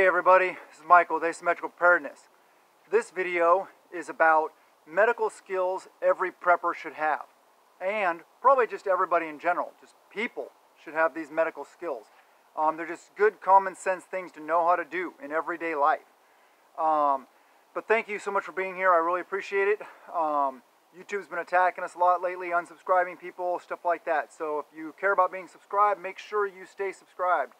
everybody, this is Michael with Asymmetrical Preparedness. This video is about medical skills every prepper should have, and probably just everybody in general, just people should have these medical skills. They're just good common sense things to know how to do in everyday life. But thank you so much for being here, I really appreciate it. YouTube's been attacking us a lot lately, unsubscribing people, stuff like that. So if you care about being subscribed, make sure you stay subscribed.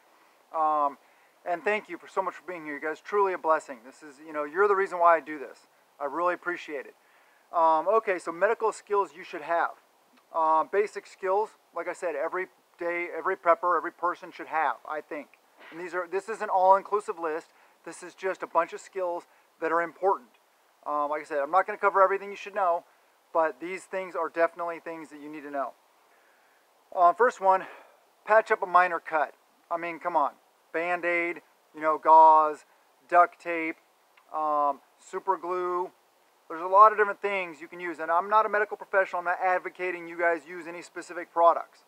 And thank you for so much for being here. You guys, truly a blessing. This is, you're the reason why I do this. I really appreciate it. Okay, so medical skills you should have. Basic skills, like I said, every day, every prepper, every person should have, I think. And this is an all-inclusive list. This is just a bunch of skills that are important. Like I said, I'm not going to cover everything you should know, but these things are definitely things that you need to know. First one, patch up a minor cut. I mean, come on. Band-Aid, gauze, duct tape, super glue. There's a lot of different things you can use. And I'm not a medical professional. I'm not advocating you guys use any specific products.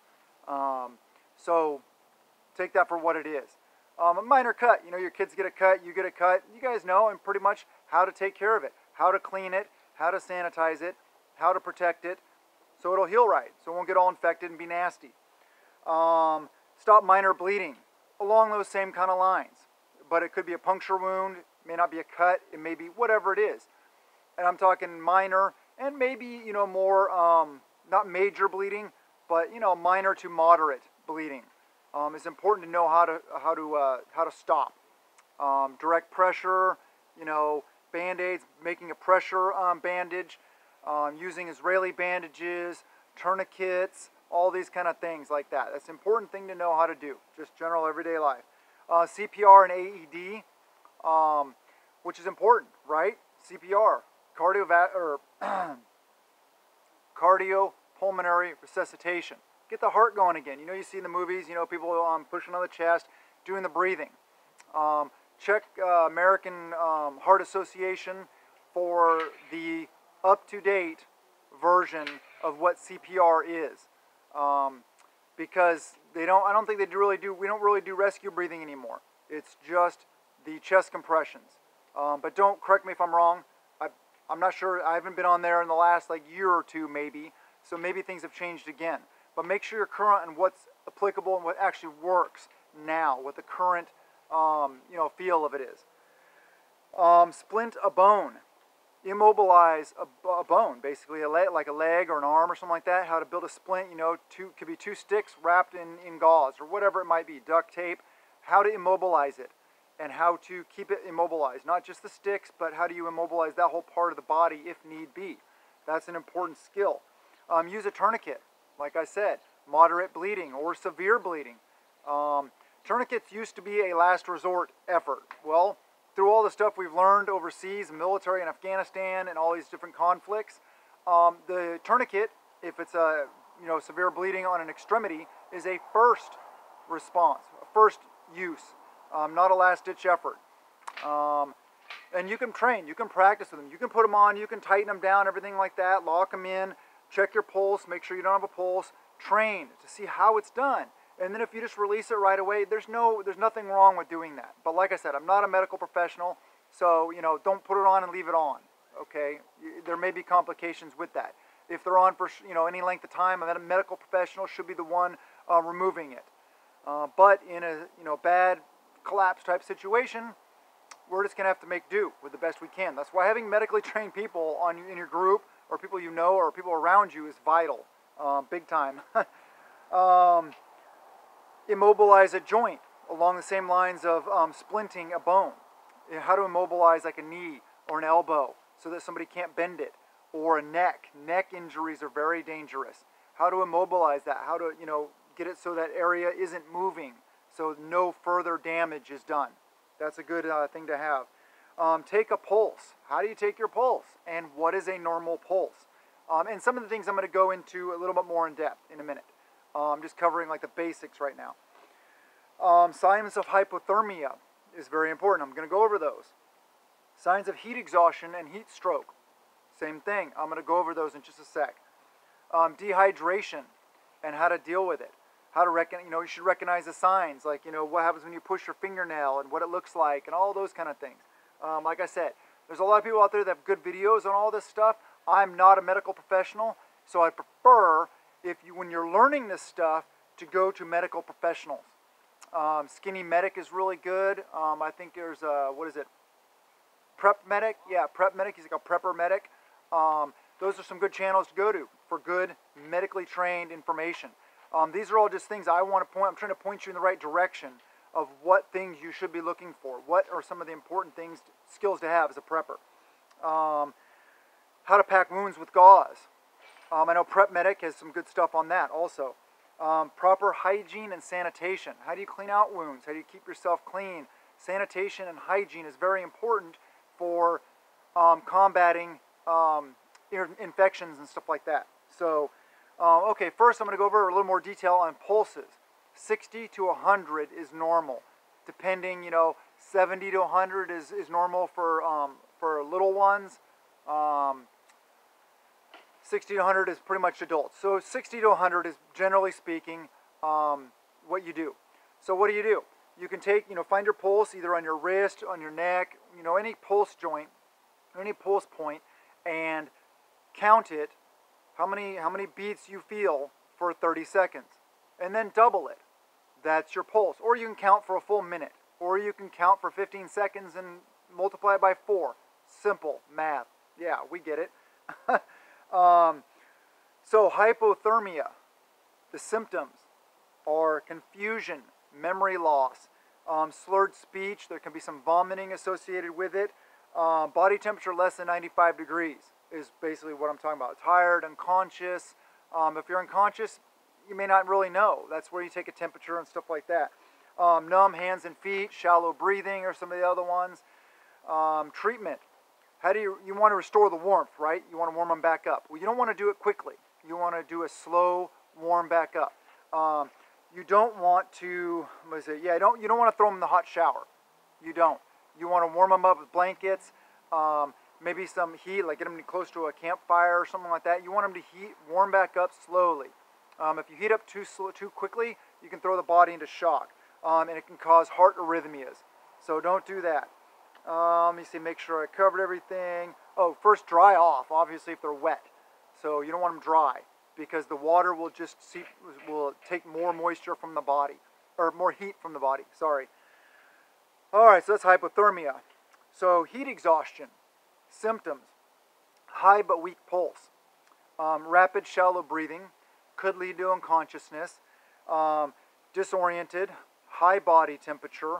So take that for what it is. A minor cut, your kids get a cut, you get a cut. You guys know and pretty much how to take care of it, how to clean it, how to sanitize it, how to protect it, so it'll heal right, so it won't get all infected and be nasty. Stop minor bleeding. Along those same kind of lines, but it could be a puncture wound, it may not be a cut, it may be whatever it is. And I'm talking minor and maybe more not major bleeding, but minor to moderate bleeding. It's important to know how to stop. Direct pressure, band-aids, making a pressure bandage, using Israeli bandages, tourniquets, all these kind of things like that. That's an important thing to know how to do, just general everyday life. CPR and AED, which is important, right? CPR, cardiopulmonary resuscitation. Get the heart going again. You see in the movies, people pushing on the chest, doing the breathing. Check American Heart Association for the up-to-date version of what CPR is. Because I don't think we don't really do rescue breathing anymore. It's just the chest compressions. But don't correct me if I'm wrong. I'm not sure. I haven't been on there in the last year or two maybe. So maybe things have changed again. But make sure you're current on what's applicable and what actually works now, what the current feel of it is. Splint a bone. Immobilize a bone, basically like a leg or an arm or something like that. How to build a splint, could be 2 sticks wrapped in gauze or whatever it might be, duct tape. How to immobilize it and how to keep it immobilized. Not just the sticks, but how do you immobilize that whole part of the body if need be. That's an important skill. Use a tourniquet, like I said, moderate bleeding or severe bleeding. Tourniquets used to be a last resort effort. Well, through all the stuff we've learned overseas, military in Afghanistan and all these different conflicts, the tourniquet, if it's a severe bleeding on an extremity, is a first response, a first use, not a last-ditch effort. And you can train, you can practice with them, you can put them on, you can tighten them down, everything like that, lock them in, check your pulse, make sure you don't have a pulse, train to see how it's done. And then if you just release it right away, there's nothing wrong with doing that. But like I said, I'm not a medical professional, so don't put it on and leave it on. Okay, there may be complications with that. If they're on for any length of time, a medical professional should be the one removing it. But in a bad collapse type situation, we're just gonna have to make do with the best we can. That's why having medically trained people in your group or people or people around you is vital, big time. Immobilize a joint along the same lines of splinting a bone. How to immobilize like a knee or an elbow so that somebody can't bend it, or a neck. Neck injuries are very dangerous. How to immobilize that, how to get it so that area isn't moving so no further damage is done. That's a good thing to have. Take a pulse. How do you take your pulse? And what is a normal pulse? And some of the things I'm going to go into a little bit more in depth in a minute. I'm just covering the basics right now. Signs of hypothermia is very important. I'm going to go over those. Signs of heat exhaustion and heat stroke. Same thing. I'm going to go over those in just a sec. Dehydration and how to deal with it. how to you should recognize the signs, like, what happens when you push your fingernail and what it looks like and all those kind of things. Like I said, there's a lot of people out there that have good videos on all this stuff. I'm not a medical professional, so I prefer, when you're learning this stuff, to go to medical professionals. Skinny Medic is really good. I think there's, what is it? Prep Medic? Yeah, Prep Medic. He's like a prepper medic. Those are some good channels to go to for good medically trained information. These are all just things I'm trying to point you in the right direction of what things you should be looking for. What are some of the important skills to have as a prepper? How to pack wounds with gauze. I know Prep Medic has some good stuff on that also. Proper hygiene and sanitation. How do you clean out wounds? How do you keep yourself clean? Sanitation and hygiene is very important for combating infections and stuff like that. So, okay, first I'm going to go over a little more detail on pulses. 60 to 100 is normal. Depending, 70 to 100 is normal for little ones. 60 to 100 is pretty much adults. So 60 to 100 is, generally speaking, what you do. So what do? You can find your pulse either on your wrist, on your neck, any pulse joint, any pulse point, and count it, how many beats you feel for 30 seconds, and then double it. That's your pulse. Or you can count for a full minute, or you can count for 15 seconds and multiply it by 4. Simple math. Yeah, we get it. So hypothermia, the symptoms are confusion, memory loss, slurred speech. There can be some vomiting associated with it. Body temperature less than 95 degrees is basically what I'm talking about. Tired, unconscious. If you're unconscious, you may not really know. That's where you take a temperature and stuff like that. Numb hands and feet, shallow breathing are some of the other ones. Treatment. How do you want to restore the warmth, right? You want to warm them back up. Well, you don't want to do it quickly. You want to do a slow warm back up. You don't want to, you don't want to throw them in the hot shower. You don't. You want to warm them up with blankets, maybe some heat, like get them close to a campfire or something like that. You want them to warm back up slowly. If you heat up too quickly, you can throw the body into shock, and it can cause heart arrhythmias. So don't do that. Let me see, make sure I covered everything. Oh, first dry off, obviously, if they're wet. So you don't want them dry, because the water will will take more moisture from the body, or more heat from the body, sorry. All right, so that's hypothermia. So heat exhaustion, symptoms, high but weak pulse, rapid shallow breathing, could lead to unconsciousness, disoriented, high body temperature,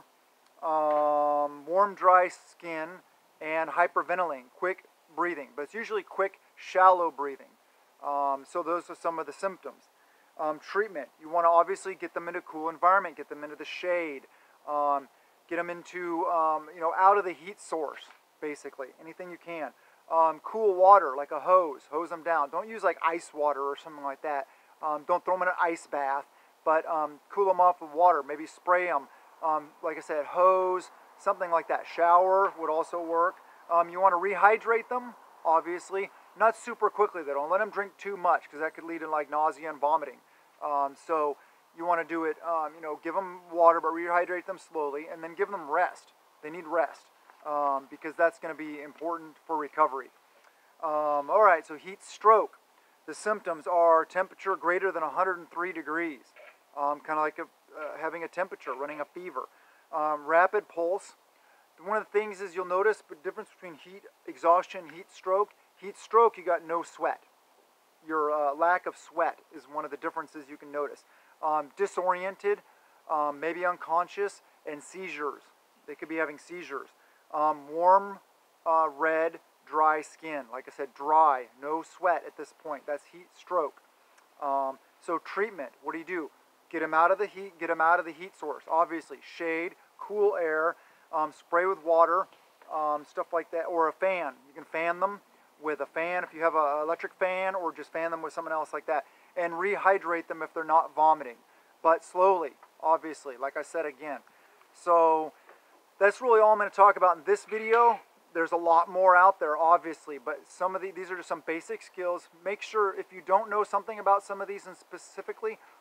warm dry skin, and hyperventilating, quick breathing. But it's usually quick, shallow breathing. So those are some of the symptoms. Treatment, you want to obviously get them into a cool environment, get them into the shade, get them into, out of the heat source, basically, anything you can. Cool water, like a hose them down. Don't use like ice water or something like that. Don't throw them in an ice bath, but cool them off with water, maybe spray them. Like I said, hose, something like that. Shower would also work. You want to rehydrate them, obviously. Not super quickly, though. Don't let them drink too much, because that could lead to like nausea and vomiting. So you want to do it, give them water, but rehydrate them slowly, and then give them rest. They need rest, because that's going to be important for recovery. All right, so heat stroke. The symptoms are temperature greater than 103 degrees, kind of like having a temperature, running a fever. Rapid pulse. One of the things is you'll notice the difference between heat exhaustion and heat stroke. Heat stroke, you got no sweat. Your lack of sweat is one of the differences you can notice. Disoriented, maybe unconscious, and seizures. They could be having seizures. Warm, red, dry skin. Like I said, dry, no sweat at this point. That's heat stroke. So treatment, what do? Get them out of the heat, get them out of the heat source. Obviously, shade, cool air, spray with water, stuff like that, or a fan. You can fan them with a fan if you have an electric fan, or just fan them with someone else like that. And rehydrate them if they're not vomiting. But slowly, obviously, like I said again. So that's really all I'm going to talk about in this video. There's a lot more out there, obviously, but these are just some basic skills. Make sure if you don't know something about some of these and specifically,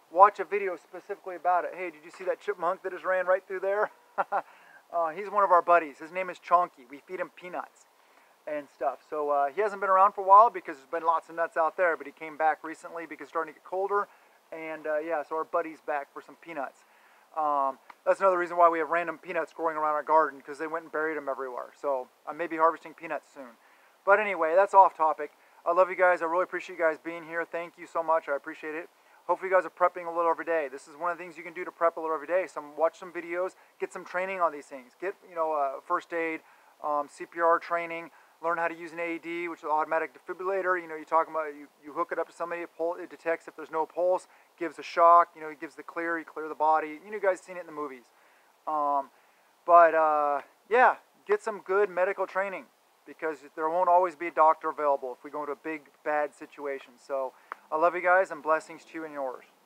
watch a video specifically about it. Hey, did you see that chipmunk that just ran right through there? He's one of our buddies. His name is Chonky. We feed him peanuts and stuff. So he hasn't been around for a while because there's been lots of nuts out there, but he came back recently because it's starting to get colder. And yeah, so our buddy's back for some peanuts. That's another reason why we have random peanuts growing around our garden, because they went and buried them everywhere. So I may be harvesting peanuts soon. But anyway, that's off topic. I love you guys. I really appreciate you guys being here. Thank you so much. I appreciate it. Hopefully you guys are prepping a little every day. This is one of the things you can do to prep a little every day. Watch some videos, get some training on these things. Get, first aid, CPR training, learn how to use an AED, which is an automatic defibrillator. You talk about, you hook it up to somebody, it detects if there's no pulse, gives a shock, it gives the clear, you clear the body. You guys seen it in the movies. Yeah, get some good medical training, because there won't always be a doctor available if we go into a big, bad situation. So I love you guys, and blessings to you and yours.